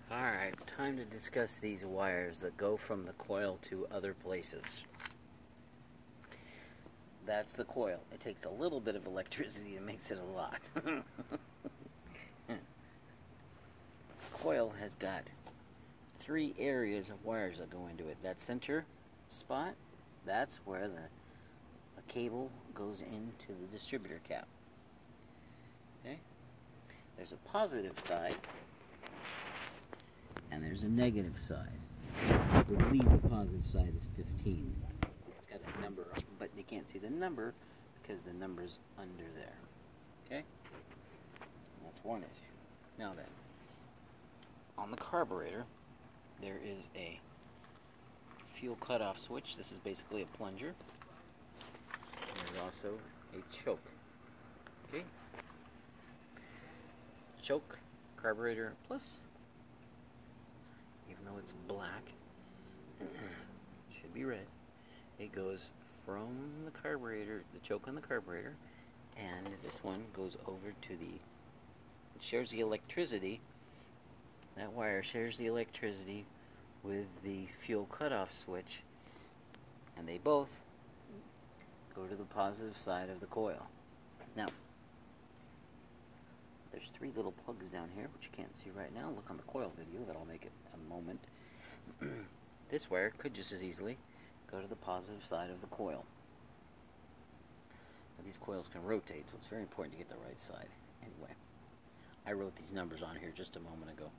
Alright, time to discuss these wires that go from the coil to other places. That's the coil. It takes a little bit of electricity and makes it a lot. The coil has got 3 areas of wires that go into it. That center spot, that's where the cable goes into the distributor cap. Okay? There's a positive side and there's a negative side. I believe the positive side is 15. It's got a number, but you can't see the number because the number's under there. Okay? That's one issue. Now then, on the carburetor, there is a fuel cutoff switch. This is basically a plunger. And there's also a choke. Okay? Choke, carburetor plus. Even though it's black, should be red. It goes from the carburetor, the choke on the carburetor, and this one goes over to it shares the electricity. That wire shares the electricity with the fuel cutoff switch, and they both go to the positive side of the coil. Now, there's 3 little plugs down here, which you can't see right now. Look on the coil video, that'll make it a moment. This wire could just as easily go to the positive side of the coil. Now, these coils can rotate, so it's very important to get the right side. Anyway, I wrote these numbers on here just a moment ago.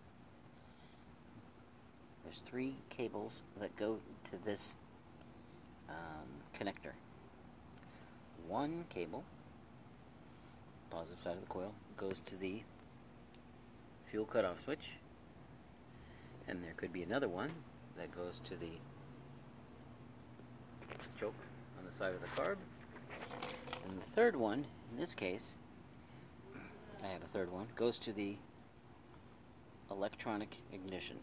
There's 3 cables that go to this connector. One cable, positive side of the coil, goes to the fuel cutoff switch, and there could be another one that goes to the choke on the side of the carb, and the third one, in this case, I have a third one, goes to the electronic ignition.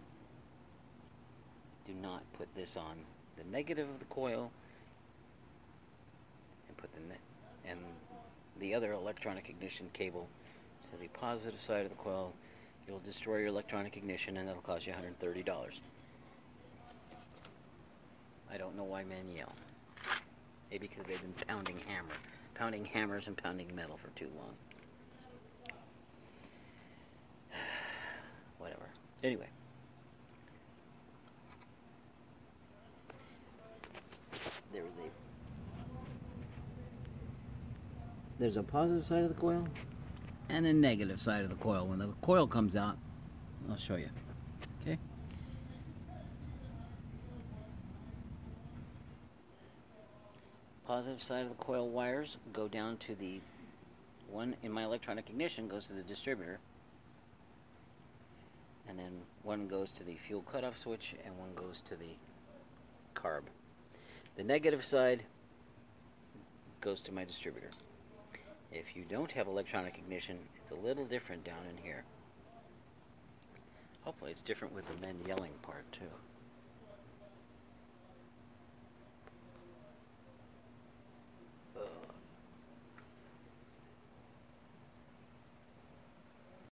Do not put this on the negative of the coil and put the other electronic ignition cable to the positive side of the coil. You'll destroy your electronic ignition, and that'll cost you $130. I don't know why men yell. Maybe because they've been pounding hammers and pounding metal for too long. Whatever. Anyway. There's a positive side of the coil and a negative side of the coil. When the coil comes out, I'll show you. Okay? Positive side of the coil wires go down to the one in my electronic ignition goes to the distributor, and then one goes to the fuel cutoff switch and one goes to the carb. The negative side goes to my distributor. If you don't have electronic ignition, it's a little different down in here. Hopefully it's different with the men yelling part too.